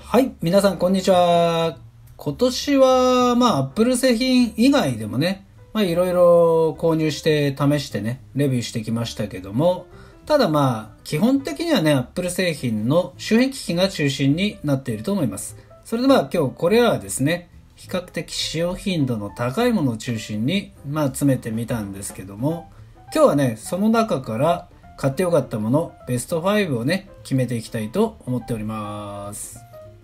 はい、皆さんこんにちは。今年はApple 製品以外でもね、いろいろ購入して試してね、レビューしてきましたけども、ただ基本的にはね、Apple 製品の周辺機器が中心になっていると思います。それで今日これらはですね、比較的使用頻度の高いものを中心に詰めてみたんですけども、今日はね、その中から買ってよかったものベスト5をね、決めていきたいと思っております。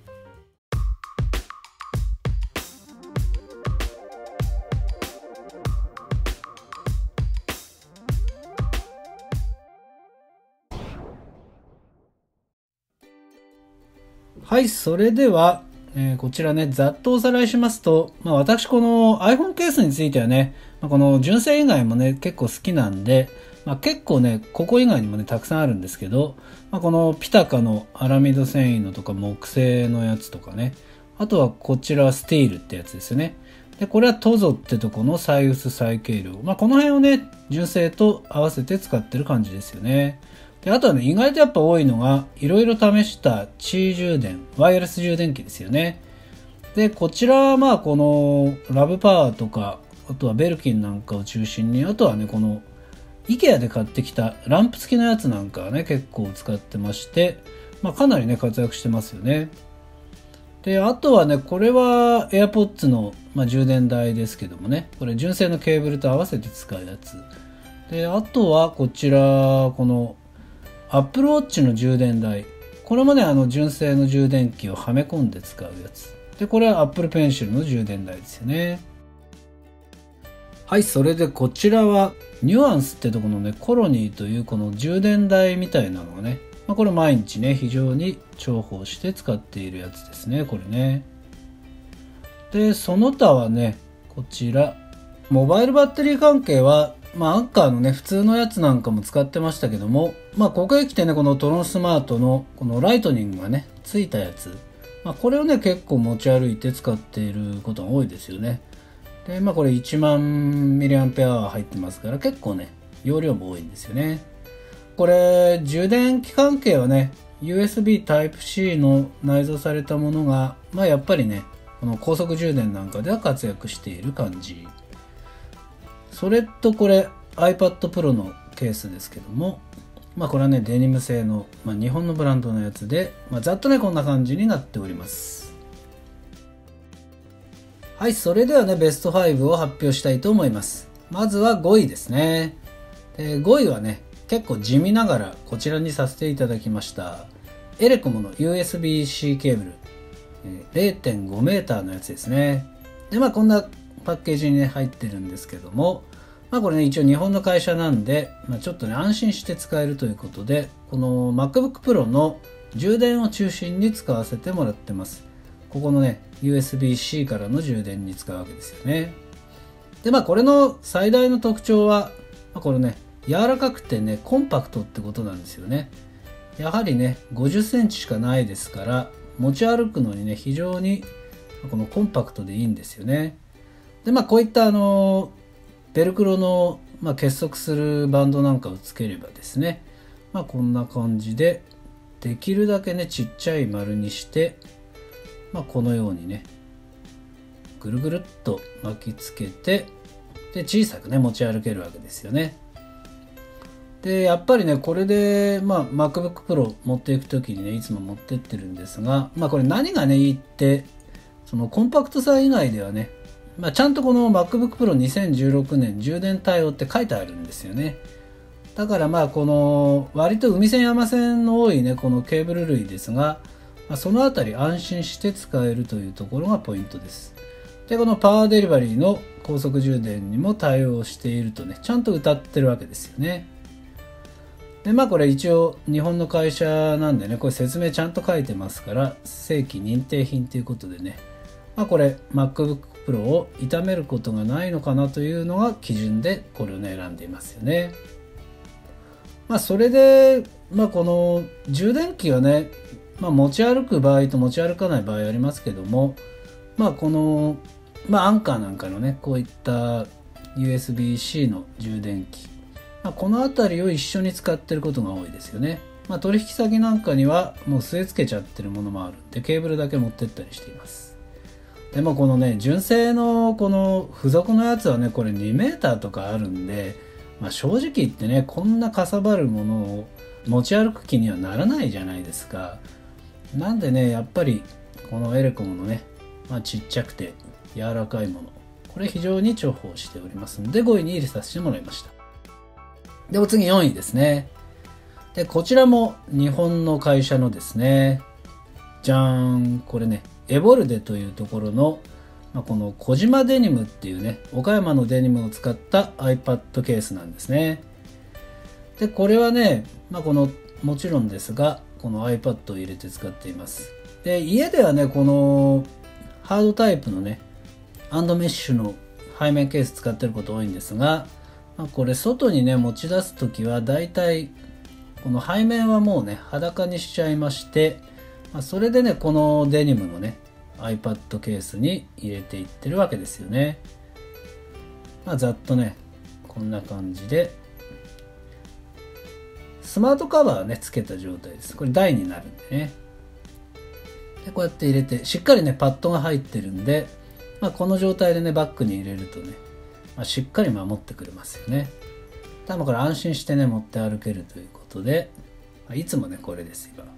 はい、それでは、こちらね、ざっとおさらいしますと、私この iPhone ケースについてはね、この純正以外もね、結構好きなんで、結構ね、ここ以外にもね、たくさんあるんですけど、このピタカのアラミド繊維のとか木製のやつとかね、あとはこちらはスティールってやつですよね。で、これはトゾってとこの最薄最軽量。この辺をね、純正と合わせて使ってる感じですよね。で、あとはね、意外とやっぱ多いのが、いろいろ試した地位充電、ワイヤレス充電器ですよね。で、こちらはこのラブパワーとか、あとはベルキンなんかを中心に、あとはね、この IKEA で買ってきたランプ付きのやつなんかはね、結構使ってまして、かなりね、活躍してますよね。で、あとはね、これは AirPods の、充電台ですけどもね、これ純正のケーブルと合わせて使うやつ。で、あとはこちら、このApple Watch の充電台。これもね、純正の充電器をはめ込んで使うやつ。で、これは Apple Pencil の充電台ですよね。はい、それでこちらは、ニュアンスってとこのね、コロニーというこの充電台みたいなのがね、これ毎日ね、非常に重宝して使っているやつですね、これね。で、その他はね、こちら、モバイルバッテリー関係は、アンカーのね、普通のやつなんかも使ってましたけども、ここへ来てね、このトロンスマートのこのライトニングがね、ついたやつ。これをね、結構持ち歩いて使っていることが多いですよね。で、これ1万ミリアンペアワー入ってますから、結構ね、容量も多いんですよね。これ、充電器関係はね、USB Type-C の内蔵されたものが、やっぱりね、この高速充電なんかでは活躍している感じ。それとこれ iPad Pro のケースですけども、これはね、デニム製の、日本のブランドのやつで、ざっとね、こんな感じになっております。はい、それではね、ベスト5を発表したいと思います。まずは5位ですね。で、5位はね、結構地味ながらこちらにさせていただきました。エレコムの USB-C ケーブル、0.5 メーターのやつですね。で、こんなパッケージにね、入ってるんですけども、これね、一応日本の会社なんで、ちょっとね、安心して使えるということで、この MacBook Pro の充電を中心に使わせてもらってます。ここのね、USB-C からの充電に使うわけですよね。で、これの最大の特徴は、これね、柔らかくてね、コンパクトってことなんですよね。やはりね、50センチしかないですから、持ち歩くのにね、非常にこのコンパクトでいいんですよね。で、こういったベルクロの、結束するバンドなんかをつければですね、こんな感じで、できるだけね、ちっちゃい丸にして、このようにね、ぐるぐるっと巻きつけて、で、小さくね、持ち歩けるわけですよね。で、やっぱりね、これで、MacBook Pro 持っていくときにね、いつも持ってってるんですが、これ何がね、いいって、そのコンパクトさ以外ではね、ちゃんとこの MacBook Pro 2016年充電対応って書いてあるんですよね。だからこの割と海線山線の多いね、このケーブル類ですが、そのあたり安心して使えるというところがポイントです。で、このパワーデリバリーの高速充電にも対応しているとね、ちゃんと歌ってるわけですよね。で、これ一応日本の会社なんでね、これ説明ちゃんと書いてますから、正規認定品ということでね、これ MacBook Pro を傷めることがないのかなというのが基準でこれをね、選んでいますよね。それで、この充電器はね、持ち歩く場合と持ち歩かない場合ありますけども、この、アンカーなんかのね、こういった USB-C の充電器、このあたりを一緒に使っていることが多いですよね。 取引先なんかにはもう据え付けちゃってるものもあるんで、ケーブルだけ持ってったりしています。でもこのね、純正のこの付属のやつはね、これ2メーターとかあるんで、正直言ってね、こんなかさばるものを持ち歩く気にはならないじゃないですか。なんでね、やっぱりこのエレコムのね、ちっちゃくて柔らかいもの、これ非常に重宝しておりますので、5位に入れさせてもらいました。で、お次4位ですね。で、こちらも日本の会社のですね、じゃーん、これね、エボルデというところの、この小島デニムっていうね、岡山のデニムを使った iPad ケースなんですね。で、これはね、もちろんですが、この iPad を入れて使っています。で、家ではね、このハードタイプのね、アンドメッシュの背面ケース使ってること多いんですが、これ外にね、持ち出すときはだいたいこの背面はもうね、裸にしちゃいまして、それでね、このデニムのね、iPad ケースに入れていってるわけですよね。ざっとね、こんな感じで、スマートカバーね、つけた状態です。これ台になるんでね。で、こうやって入れて、しっかりね、パッドが入ってるんで、この状態でね、バッグに入れるとね、しっかり守ってくれますよね。多分これ安心してね、持って歩けるということで、いつもね、これです今。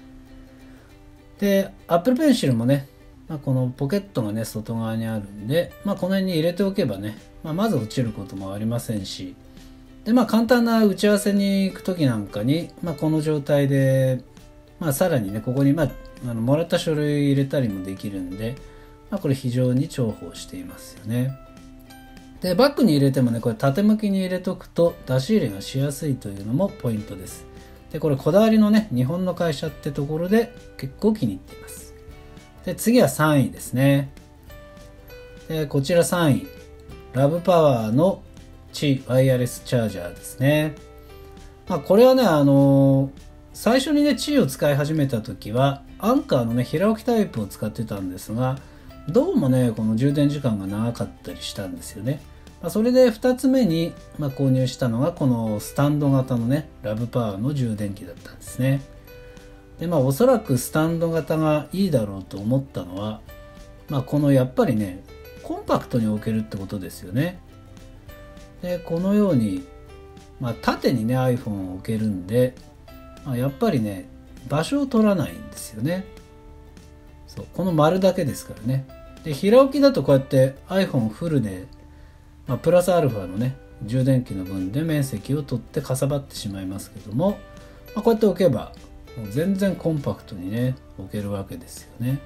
で、Apple Pencil もね、このポケットがね、外側にあるんで、この辺に入れておけばね、まず落ちることもありませんし、で、簡単な打ち合わせに行く時なんかに、この状態で、さらにね、ここに、もらった書類入れたりもできるんで、これ非常に重宝していますよね。で、バッグに入れてもね、これ縦向きに入れとくと出し入れがしやすいというのもポイントです。で、これこだわりのね、日本の会社ってところで結構気に入っています。で、次は3位ですね。で、こちら3位。ラブパワーのワイヤレスチャージャーですね。これはね、最初にね、を使い始めた時は、アンカーのね、平置きタイプを使ってたんですが、どうもね、この充電時間が長かったりしたんですよね。それで2つ目に、購入したのがこのスタンド型のね、ラブパワーの充電器だったんですね。で、おそらくスタンド型がいいだろうと思ったのは、このやっぱりね、コンパクトに置けるってことですよね。で、このように、縦にね、iPhone を置けるんで、やっぱりね、場所を取らないんですよね。そう、この丸だけですからね。で、平置きだとこうやって iPhone フルで、プラスアルファのね、充電器の分で面積を取ってかさばってしまいますけども、こうやって置けば、もう全然コンパクトにね、置けるわけですよね。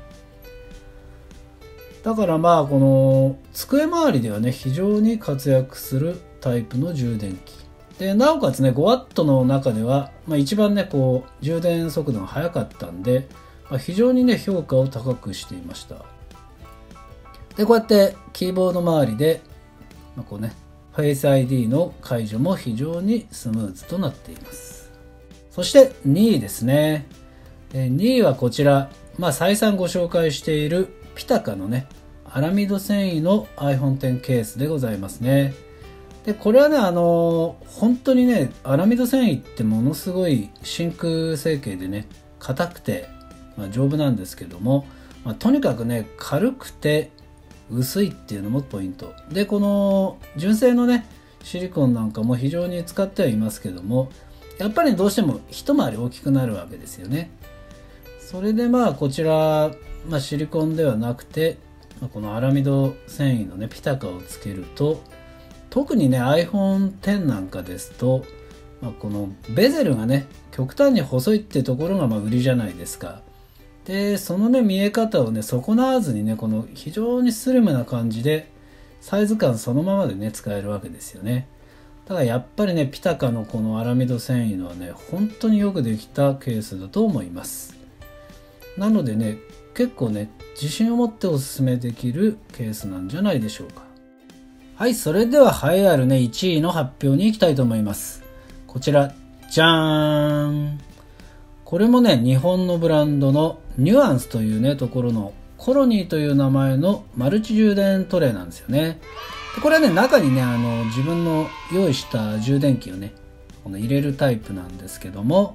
だからこの机周りではね、非常に活躍するタイプの充電器。で、なおかつね、5W の中では、一番ね、充電速度が速かったんで、非常にね、評価を高くしていました。で、こうやってキーボード周りで、Face ID の解除も非常にスムーズとなっています。そして2位ですね。2位はこちら、再三ご紹介しているピタカのね、アラミド繊維の iPhone X ケースでございますね。で、これはね、本当にね、アラミド繊維ってものすごい真空成形でね、硬くて、丈夫なんですけども、とにかくね、軽くて薄いっていうのもポイントで、この純正のね、シリコンなんかも非常に使ってはいますけども、やっぱりどうしても一回り大きくなるわけですよね。それでこちら、シリコンではなくて、このアラミド繊維のね、ピタカをつけると、特にね iPhone X なんかですと、このベゼルがね極端に細いってところが売りじゃないですか。で、そのね見え方をね損なわずにね、この非常にスリムな感じでサイズ感そのままでね使えるわけですよね。ただやっぱりねピタカのこのアラミド繊維のはね本当によくできたケースだと思います。なのでね結構ね自信を持っておすすめできるケースなんじゃないでしょうか。はい、それでは栄えあるね、1位の発表に行きたいと思います。こちら、じゃーん。これもね、日本のブランドのニュアンスというね、ところのコロニーという名前のマルチ充電トレイなんですよね。で、これはね、中にね、自分の用意した充電器をね、入れるタイプなんですけども、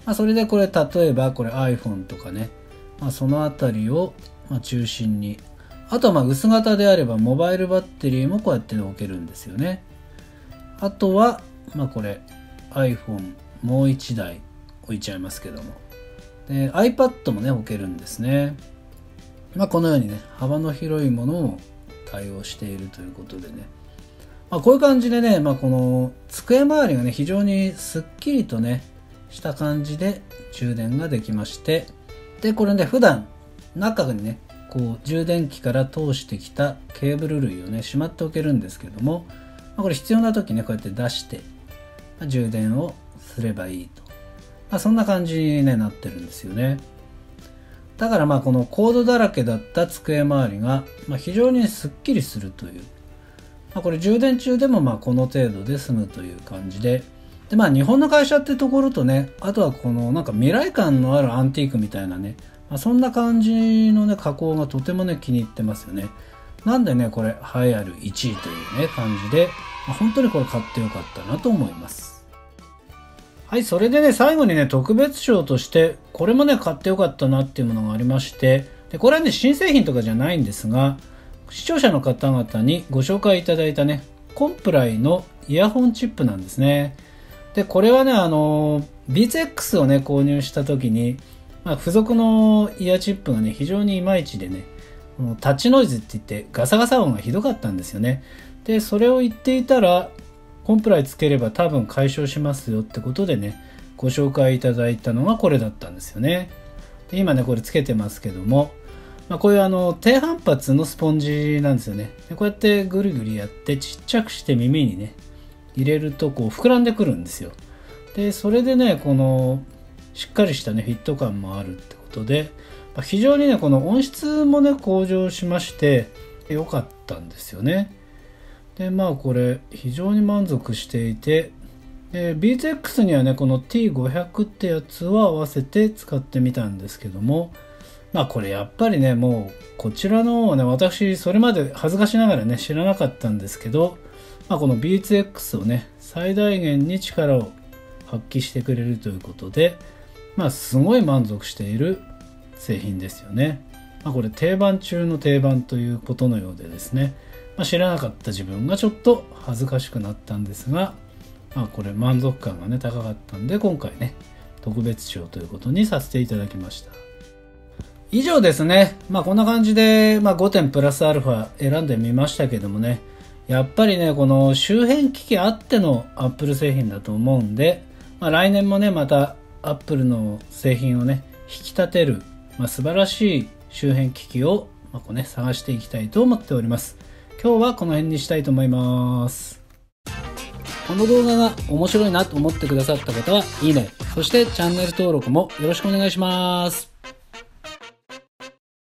それでこれ例えばこれ iPhone とかね、そのあたりを中心に、あとは薄型であればモバイルバッテリーもこうやって置けるんですよね。あとはこれ iPhone もう1台置いちゃいますけども、で iPad もね置けるんですね。このようにね幅の広いものを対応しているということでね、こういう感じでね、この机周りがね非常にすっきりとねした感じで充電ができまして、でこれね普段中にねこう充電器から通してきたケーブル類をねしまっておけるんですけども、これ必要な時ねこうやって出して充電をすればいいと、そんな感じに、ね、なってるんですよね。だからこのコードだらけだった机周りが、非常にすっきりするという、これ充電中でもこの程度で済むという感じで、日本の会社ってところとね、あとはこのなんか未来感のあるアンティークみたいなね、そんな感じのね加工がとてもね気に入ってますよね。なんでねこれ栄えある1位というね感じで、本当にこれ買ってよかったなと思います。はい、それでね最後にね特別賞としてこれもね買ってよかったなっていうものがありまして、でこれはね新製品とかじゃないんですが、視聴者の方々にご紹介いただいたねコンプライのイヤホンチップなんですね。でこれはねビーツ X をね購入した時に、付属のイヤーチップがね非常にいまいちでね、タッチノイズって言ってガサガサ音がひどかったんですよね。でそれを言っていたらコンプライつければ多分解消しますよってことでねご紹介いただいたのがこれだったんですよね。で今ねこれつけてますけども、こういう低反発のスポンジなんですよね。でこうやってぐりぐりやってちっちゃくして耳にね入れるとこう膨らんでくるんですよ。でそれでねこのしっかりしたねフィット感もあるってことで、非常にねこの音質もね向上しまして良かったんですよね。でこれ非常に満足していて、で BeatsX にはねこの T500 ってやつを合わせて使ってみたんですけども、これやっぱりねもうこちらの方はね私それまで恥ずかしながらね知らなかったんですけど、この BeatsX をね最大限に力を発揮してくれるということで、すごい満足している製品ですよね。これ定番中の定番ということのようでですね、知らなかった自分がちょっと恥ずかしくなったんですが、これ満足感がね高かったんで今回ね特別賞ということにさせていただきました。以上ですね。こんな感じで、5点プラスアルファ選んでみましたけどもね、やっぱりねこの周辺機器あってのアップル製品だと思うんで、来年もねまたアップルの製品をね引き立てる、素晴らしい周辺機器を、探していきたいと思っております。今日はこの辺にしたいと思います。この動画が面白いなと思ってくださった方はいいね、そしてチャンネル登録もよろしくお願いします。